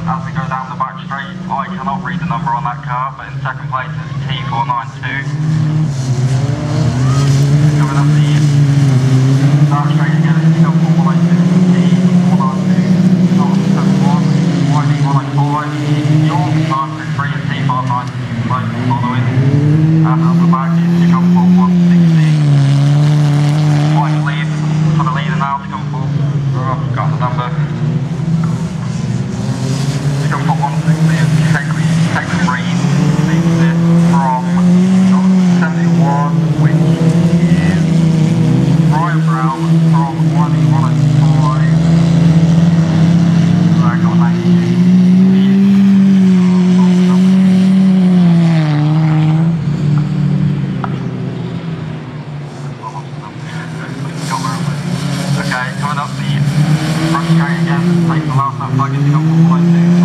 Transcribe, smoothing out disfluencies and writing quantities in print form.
as we go down the back straight. I cannot read the number on that car, but in second place is T492. Coming up the dark straight again, it's still 416, T492, North 71, YD105, York 933 and T590, both following. And on the back is to come for 160. White lead for the leader now to come for, got the number. To come for 160 is Keg Green, leads this from 71, which is Ryan Brown from YD105. I got 90. Okay, coming up the front straight again, take the last lap flag into come for 192.